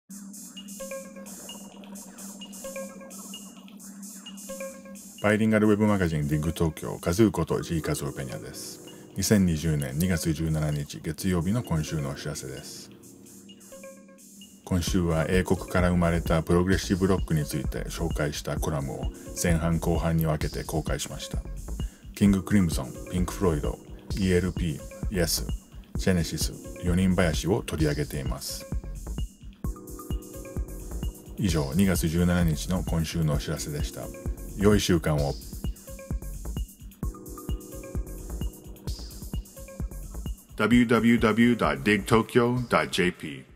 バイリンガルウェブマガジン DIG 東京カズーこと G カズオペニャです。2020年2月17日月曜日の今週のお知らせです。今週は英国から生まれたプログレッシブロックについて紹介したコラムを前半後半に分けて公開しました。キング・クリムゾン、ピンク・フロイド、ELP、イエス、ジェネシス、4人林を取り上げています。以上、2月17日の今週のお知らせでした。良い週間を。www.digtokyo.jp